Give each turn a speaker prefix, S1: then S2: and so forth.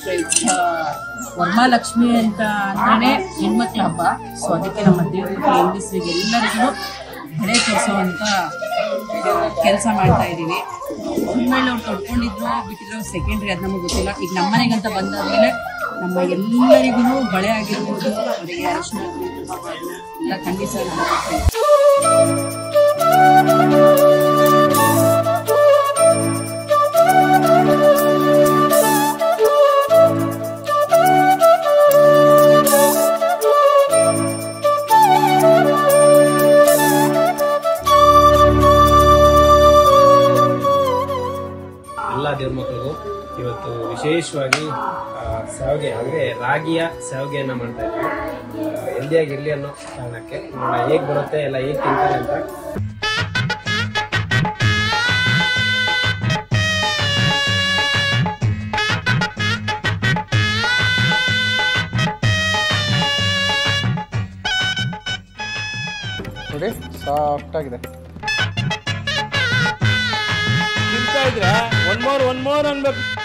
S1: ವರಮಹಾಲಕ್ಷ್ಮಿ ಅಂತ ಅಂದ್ರೆ ಹೆಣ್ಮಕ್ಳ ಹಬ್ಬ. ಸೊ ಅದಕ್ಕೆ ನಮ್ಮ ದೇವರಿಗೆ ಹೆಂಗಸರಿಗೆ ಎಲ್ಲರಿಗೂ ಬಳೆ ತೋರಿಸೋವಂಥ ಕೆಲಸ ಮಾಡ್ತಾ ಇದ್ದೀವಿ. ಮೇಲೆ ಅವ್ರು ತೊಡ್ಕೊಂಡಿದ್ರು ಬಿಟ್ಟಿರೋ ಸೆಕೆಂಡ್ರಿ ಅದು ನಮಗೆ ಗೊತ್ತಿಲ್ಲ. ಈಗ ನಮ್ಮ ಮನೆಗಂತ ಬಂದಾದ್ಮೇಲೆ ನಮ್ಮ ಎಲ್ಲರಿಗೂ ಬಳೆ ಆಗಿರ್ಬೋದು, ಅವರಿಗೆ ಅರಿಶಿನ ಎಲ್ಲ ಖಂಡಿತ
S2: ಎಲ್ಲ ದೇವ್ರ ಮಕ್ಕಳಿಗೂ ಇವತ್ತು ವಿಶೇಷವಾಗಿ ಶಾವಿಗೆ ಅಂದರೆ ರಾಗಿಯ ಶಾವಿಗೆಯನ್ನು ಮಾಡ್ತಾ ಇದ್ದೀವಿ. ಹೆಲ್ದಿಯಾಗಿರಲಿ ಅನ್ನೋ ಕಾರಣಕ್ಕೆ ಹೇಗೆ ಬರುತ್ತೆ ಎಲ್ಲ ಹೇಗೆ ತಿಂತಾರೆ ಅಂತ.
S3: ನೋಡಿ ಸಾಫ್ಟ್ ಆಗಿದೆ.
S4: ತಿಂತಾ ಇದ್ರೆ ಒನ್ ಮೋರ್ ಅನ್ಬೇಕು.